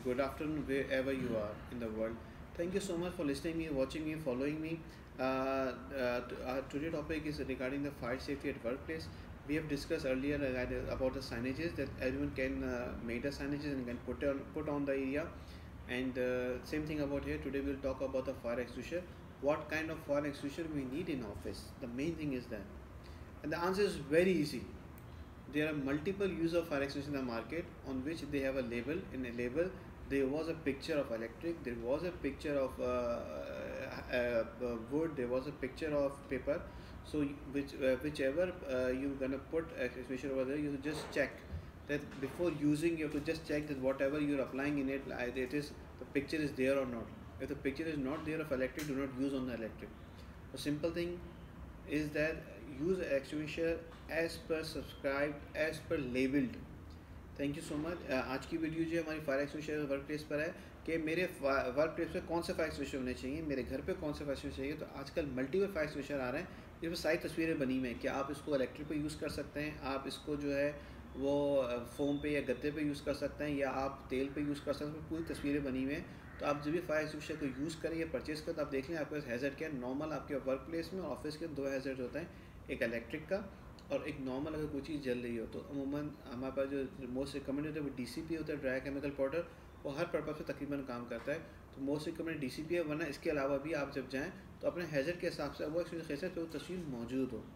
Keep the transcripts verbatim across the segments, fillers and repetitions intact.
good afternoon wherever you are in the world. Thank you so much for listening me, watching me, following me. Uh, uh, t- our today topic is regarding the fire safety at workplace. We have discussed earlier regarding- about the signages that everyone can uh, make the signages and can put on put on the area. And uh, same thing about here. Today we'll talk about the fire extinguisher. What kind of fire extinguisher we need in office? The main thing is that, and the answer is very easy. There are multiple use of fire extinguisher in the market on which they have a label. In a label there was a picture of electric, there was a picture of uh, uh, uh, wood, there was a picture of paper. So which uh, whichever uh, you're gonna put extinguisher over there, you just check that before using. You have to just check that whatever you're applying in it, it is the picture is there or not. If the picture is not there of electric, do not use on the electric. A simple thing is that use extinguisher as per subscribed, as per labeled. Thank you so much. आज की video जो हमारी fire extinguisher work place पर है कि मेरे work place पे कौन से फायर एक्सटिंग्विशर होने चाहिए, मेरे घर पे कौन से फायर एक्सटिंग्विशर चाहिए। तो आजकल मल्टीपल फायर एक्सटिंग्विशर आ रहे हैं जिसमें सारी तस्वीरें बनी हुई हैं कि आप इसको इलेक्ट्रिक पे यूज़ कर सकते हैं, आप इसको जो है वो फोम पे या गद्दे पे यूज़ कर सकते हैं, या आप तेल पे यूज़ कर सकते हैं। पूरी तस्वीरें बनी हुई हैं। तो आप जब भी फायर एक्सटिंग्विशर को यूज़ करें या परचेज़ करें तो आप देख लें आपके पास हैज़र्ड क्या है। नॉर्मल आपके वर्क प्लेस में और ऑफिस के दो हैज़र्ड होते हैं, एक इलेक्ट्रिक का और एक नॉर्मल। अगर कोई चीज़ जल रही हो तो अमूमन हमारे पास जो मोस्ट रिकमेंड होता है वो डी सी पी होता है, ड्राई केमिकल पाउडर। वो हर पर्पज़ पे तकरीबन काम करता है, तो most recommend D C P है। वरना इसके अलावा भी आप जब जाएँ तो अपने हैज़र्ड के हिसाब से वो एक्सटिंग्विशर पे वो तस्वीर मौजूद हो।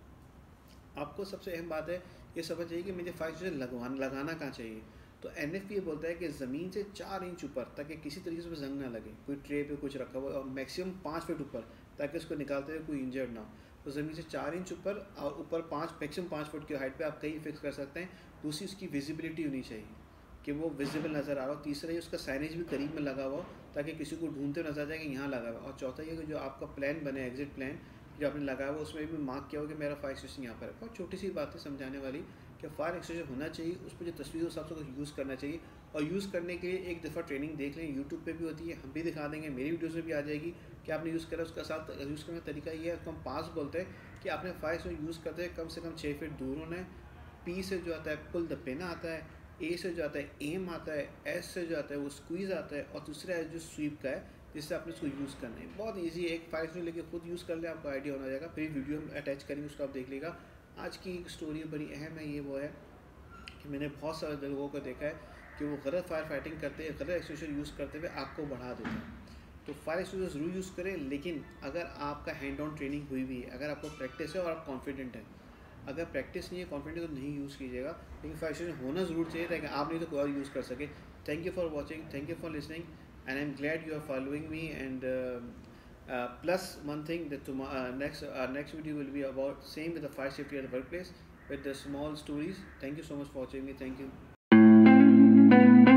आपको सबसे अहम बात है ये समझ चाहिए कि मुझे फायर एक्सटिंग्विशर लगवाना लगाना कहाँ चाहिए। तो एन एफ पी ये बोलता है कि ज़मीन से चार इंच ऊपर ताकि किसी तरीके से उसमें जंग ना लगे। कोई ट्रे पे कुछ रखा हुआ है और मैक्सिमम पाँच फीट ऊपर ताकि उसको निकालते हुए कोई इंजर्ड ना हो। तो ज़मीन से चार इंच ऊपर और ऊपर पाँच मैक्सिमम पाँच फुट की हाइट पे आप कहीं फिक्स कर सकते हैं। दूसरी उसकी विजिबिलिटी होनी चाहिए कि वो विजिबल नज़र आ रहा हो। तीसरा ये उसका साइनेज भी करीब में लगा हुआ हो ताकि किसी को ढूंढते नजर आ जाए कि यहाँ लगा हुआ। और चौथा ये कि जो आपका प्लान बने, एग्जिट प्लान जो आपने लगाया हुआ उसमें भी मार्क किया हो कि मेरा फायर एक्सटिंग्विशर यहाँ पर है। बहुत छोटी सी बात है समझाने वाली कि फायर एक्सटिंग्विशर होना चाहिए, उस पर जो तस्वीर उस हिसाब से यूज़ करना चाहिए। और यूज़ करने के लिए एक दफ़ा ट्रेनिंग देख लें, यूट्यूब पे भी होती है, हम भी दिखा देंगे, मेरी वीडियोज़ में भी आ जाएगी कि आपने यूज़ करा। उसका साथ यूज़ करने का तरीका ये है, उसको हम पास बोलते हैं कि आपने फायर एक्सटिंग्विशर यूज़ करते हैं कम से कम छः फीट दूर होना है। पी से जो आता है पुल द पिन आता है, ए से जो आता है एम आता है, एस से जो आता है वो स्क्वीज़ आता है, और दूसरा है जो स्वीप का है जिससे आपने उसको यूज़ करना है। बहुत इजी है, एक फायर एक्सटिंग्विशर लेके खुद यूज़ कर ले, आपको आइडिया होना जाएगा। फिर वीडियो हम अटैच करेंगे, उसको आप देख लेगा। आज की एक स्टोरी बड़ी अहम है, ये वो है कि मैंने बहुत सारे लोगों को देखा है कि वो गलत फायर फाइटिंग करते हैं, गलत एक्सटिंग्विशर यूज़ करते हुए आग को बढ़ा देते हैं। तो फायर एक्सटिंग्विशर ज़रूर यूज़ करें, लेकिन अगर आपका हैंड ऑन ट्रेनिंग हुई हुई है, अगर आपको प्रैक्टिस है और आप कॉन्फिडेंट हैं। अगर प्रैक्टिस नहीं है, कॉन्फिडेंट तो नहीं यूज़ कीजिएगा, लेकिन फायर एक्सटिंग्विशर होना ज़रूर चाहिए ताकि आप नहीं तो कोई और यूज़ कर सके। Thank you for watching, thank you for listening, and I am glad you are following me. And uh, uh, plus one thing that tomorrow, uh, next uh, next video will be about same with the fire safety at the workplace with the small stories. Thank you so much for watching me. Thank you.